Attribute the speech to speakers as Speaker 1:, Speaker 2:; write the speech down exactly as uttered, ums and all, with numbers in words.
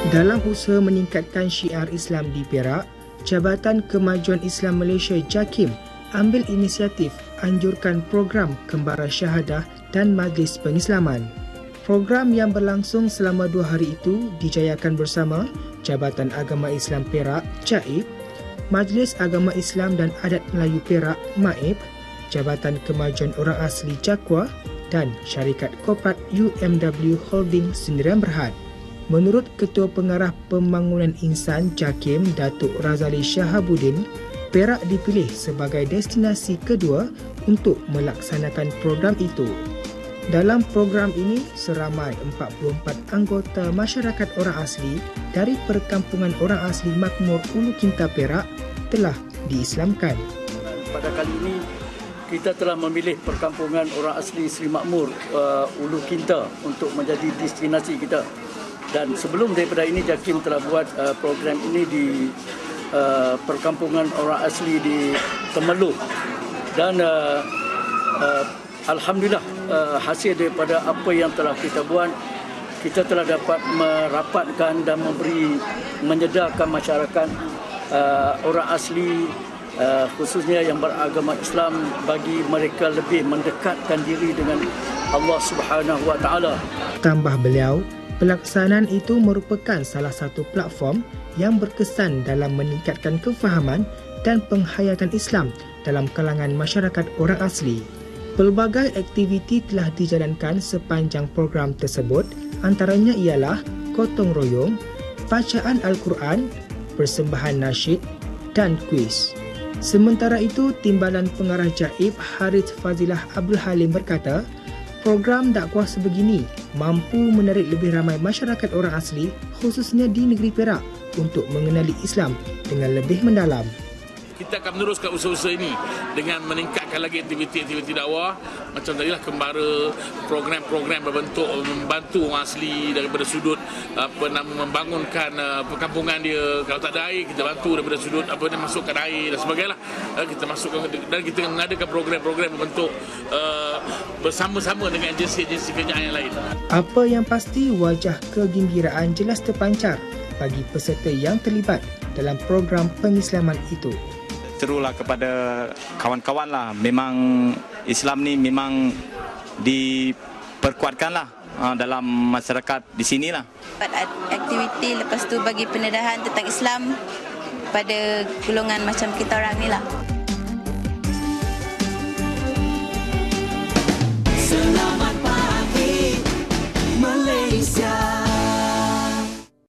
Speaker 1: Dalam usaha meningkatkan syiar Islam di Perak, Jabatan Kemajuan Islam Malaysia JAKIM ambil inisiatif anjurkan program Kembara Syahadah dan Majlis Pengislaman. Program yang berlangsung selama dua hari itu dijayakan bersama Jabatan Agama Islam Perak JAIP, Majlis Agama Islam dan Adat Melayu Perak MAIP, Jabatan Kemajuan Orang Asli Jakwa dan Syarikat Korporat U M W Holding Sendirian Berhad. Menurut Ketua Pengarah Pembangunan Insan JAKIM Datuk Razali Shahabuddin, Perak dipilih sebagai destinasi kedua untuk melaksanakan program itu. Dalam program ini, seramai empat puluh empat anggota masyarakat orang asli dari Perkampungan Orang Asli Makmur Ulu Kinta Perak telah diislamkan.
Speaker 2: Pada kali ini, kita telah memilih Perkampungan Orang Asli Seri Makmur uh, Ulu Kinta untuk menjadi destinasi kita. Dan sebelum daripada ini, JAKIM telah buat uh, program ini di uh, Perkampungan Orang Asli di Temerloh. Dan uh, uh, Alhamdulillah, uh, hasil daripada apa yang telah kita buat, kita telah dapat merapatkan dan memberi, menyedarkan masyarakat uh, orang asli, uh, khususnya yang beragama Islam, bagi mereka lebih mendekatkan diri dengan Allah Subhanahu Wa Taala.
Speaker 1: Tambah beliau, pelaksanaan itu merupakan salah satu platform yang berkesan dalam meningkatkan kefahaman dan penghayatan Islam dalam kalangan masyarakat orang asli. Pelbagai aktiviti telah dijalankan sepanjang program tersebut, antaranya ialah gotong royong, bacaan Al-Quran, persembahan nasyid dan kuis. Sementara itu, Timbalan Pengarah JAIP Harith Fazilah Abdul Halim berkata, program dakwah sebegini mampu menarik lebih ramai masyarakat orang asli, khususnya di negeri Perak, untuk mengenali Islam dengan lebih mendalam.
Speaker 3: Kita akan meneruskan usaha-usaha ini dengan meningkatkan lagi aktiviti-aktiviti dakwah macam tadilah Kembara, program-program berbentuk membantu orang asli daripada sudut apa nama membangunkan uh, perkampungan dia. Kalau tak ada air, kita bantu daripada sudut apa dia masukkan air dan sebagainya. Uh, kita masukkan dan kita mengadakan program-program berbentuk uh, bersama-sama dengan agensi-agensi kerajaan yang lain.
Speaker 1: Apa yang pasti, wajah kegembiraan jelas terpancar bagi peserta yang terlibat dalam program pengislaman itu.
Speaker 4: Serulah kepada kawan-kawan lah, memang Islam ni memang diperkuatkan lah dalam masyarakat di sini lah.
Speaker 5: Aktiviti lepas tu bagi pendedahan tentang Islam pada golongan macam kita orang ni lah.